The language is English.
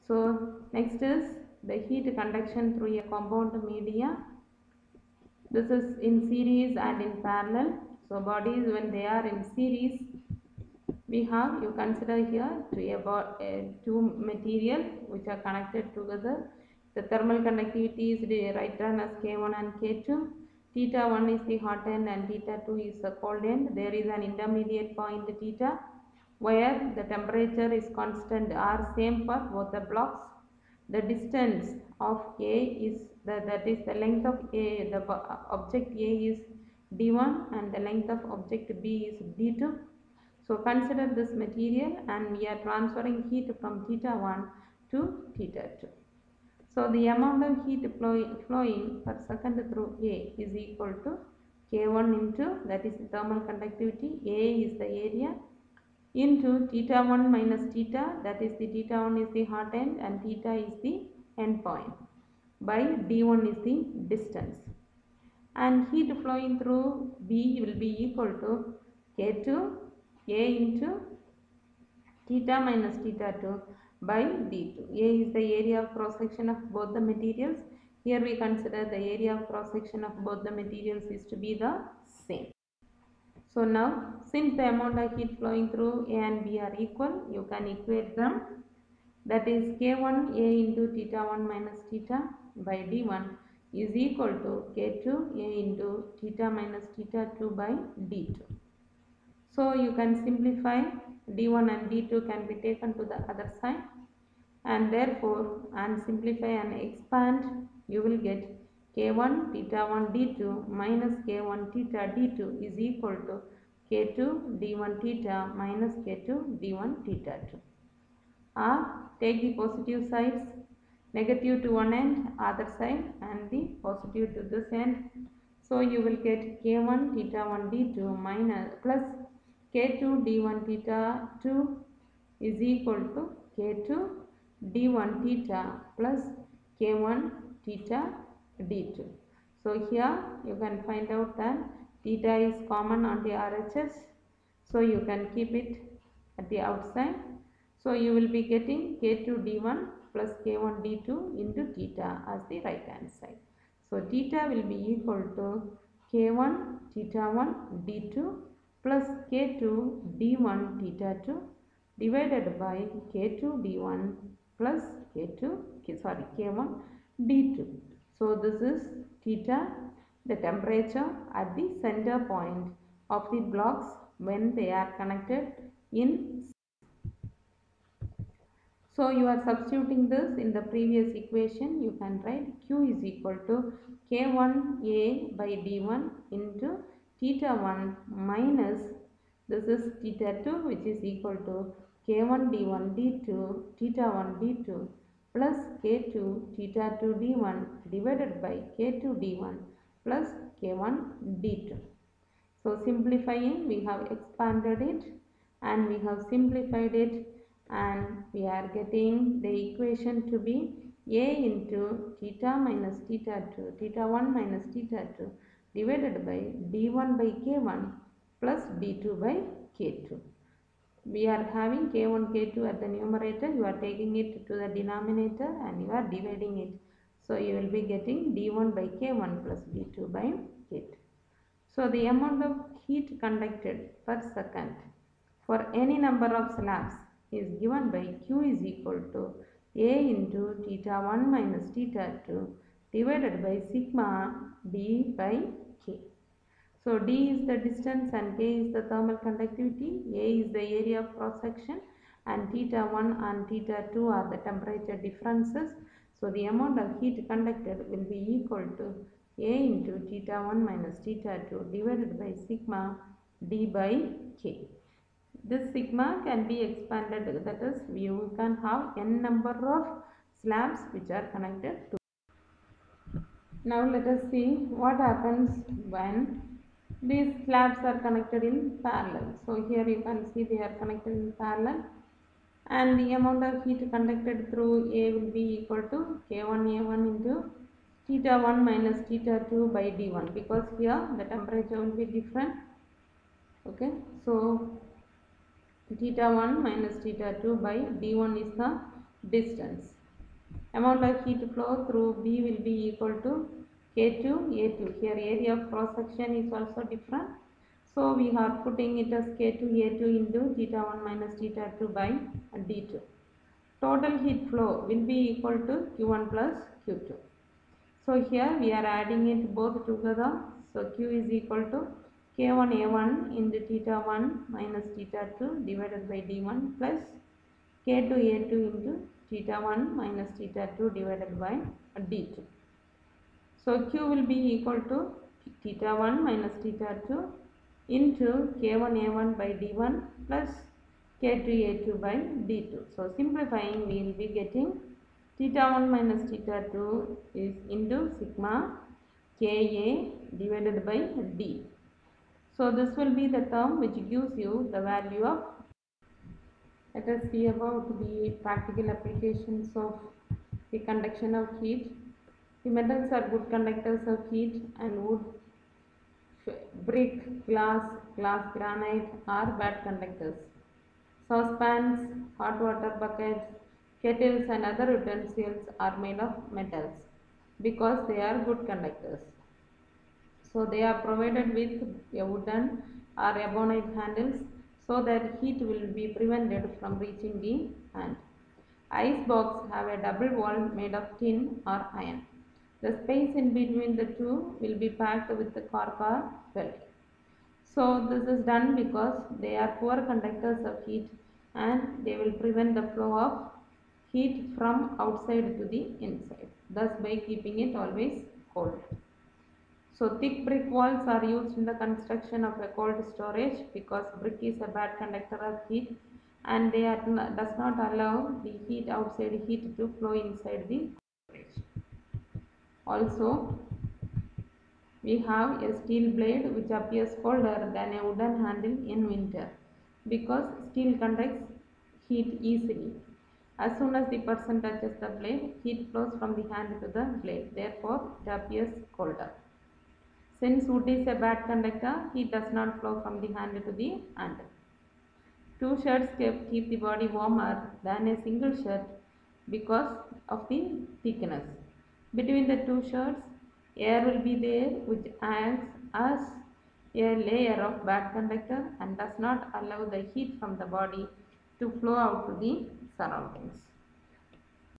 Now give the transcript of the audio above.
So next is the heat conduction through a compound media. This is in series and in parallel. So bodies, when they are in series, we have, you consider here two material which are connected together. The thermal conductivity is written as K1 and K2. Theta 1 is the hot end and theta 2 is the cold end. There is an intermediate point theta where the temperature is constant R, same for both the blocks. The distance of A is that is the length of A, the object A is D1 and the length of object B is D2. So consider this material and we are transferring heat from theta 1 to theta 2. So the amount of heat flowing per second through A is equal to K1 into, that is the thermal conductivity, A is the area, into theta 1 minus theta, that is the theta 1 is the hot end and theta is the end point, by D1 is the distance. And heat flowing through B will be equal to K2 A into theta minus theta 2 by D2. A is the area of cross section of both the materials. Here we consider the area of cross section of both the materials is to be the same. So now, since the amount of heat flowing through A and B are equal, you can equate them. That is K1 A into theta 1 minus theta by D1 is equal to K2 A into theta minus theta 2 by D2. So you can simplify, D1 and D2 can be taken to the other side, and therefore, and simplify and expand, you will get K1 theta 1 D2 minus K1 theta D2 is equal to K2 D1 theta minus K2 D1 theta 2. Or take the positive sides, negative to one end, other side, and the positive to this end. So you will get K1 theta 1 D2 minus plus K2 D1 theta 2 is equal to K2 D1 theta plus K1 theta D2. So here you can find out that theta is common on the RHS. So you can keep it at the outside. So you will be getting K2 D1 plus K1 D2 into theta as the right hand side. So theta will be equal to K1 theta 1 D2 plus K2 D1 theta 2 divided by K2 D1 plus K1 D2. So this is theta, the temperature at the center point of the blocks when they are connected in. So you are substituting this in the previous equation. You can write Q is equal to K1A by D1 into theta 1 minus, this is theta 2 which is equal to K1 D1 D2 theta 1 D2 plus K2 theta 2 D1 divided by K2 D1 plus K1 D2. So simplifying, we have expanded it and we have simplified it, and we are getting the equation to be A into theta minus theta 2, theta 1 minus theta 2 divided by D1 by K1 plus D2 by K2. We are having K1, K2 at the numerator, you are taking it to the denominator and you are dividing it. So you will be getting D1 by K1 plus D2 by K2. So the amount of heat conducted per second for any number of slabs is given by Q is equal to A into theta 1 minus theta 2 divided by sigma D by K. So D is the distance and K is the thermal conductivity, A is the area of cross section, and theta 1 and theta 2 are the temperature differences. So the amount of heat conducted will be equal to A into theta 1 minus theta 2 divided by sigma D by K. This sigma can be expanded, that is, you can have n number of slabs which are connected to. Now let us see what happens when these slabs are connected in parallel. So here you can see they are connected in parallel, and the amount of heat conducted through A will be equal to K1A1 into theta 1 minus theta 2 by D1, because here the temperature will be different. Okay, so theta 1 minus theta 2 by D1 is the distance, Amount of heat flow through B will be equal to K2 A2. Here area of cross section is also different. So we are putting it as K2 A2 into theta 1 minus theta 2 by D2. Total heat flow will be equal to Q1 plus Q2. So here we are adding it both together. So Q is equal to K1 A1 into theta 1 minus theta 2 divided by D1 plus K2 A2 into theta 1 minus theta 2 divided by D2. So Q will be equal to theta 1 minus theta 2 into K1 A1 by D1 plus K2 A2 by D2. So simplifying, we will be getting theta 1 minus theta 2 is into sigma Ka divided by D. So this will be the term which gives you the value of. Let us see about the practical applications of the conduction of heat. The metals are good conductors of heat, and wood, brick, glass, granite are bad conductors. Saucepans, hot water buckets, kettles and other utensils are made of metals because they are good conductors. So they are provided with a wooden or ebonite handles so that heat will be prevented from reaching the hand. Ice box have a double wall made of tin or iron. The space in between the two will be packed with the cork or felt. So this is done because they are poor conductors of heat and they will prevent the flow of heat from outside to the inside, thus by keeping it always cold. So thick brick walls are used in the construction of a cold storage because brick is a bad conductor of heat and they does not allow the heat outside heat to flow inside the storage. Also, we have a steel blade which appears colder than a wooden handle in winter because steel conducts heat easily. As soon as the person touches the blade, heat flows from the hand to the blade. Therefore, it appears colder. Since wood is a bad conductor, heat does not flow from the hand to the handle. Two shirts keep the body warmer than a single shirt because of the thickness. Between the two shirts, air will be there which acts as a layer of bad conductor and does not allow the heat from the body to flow out to the surroundings.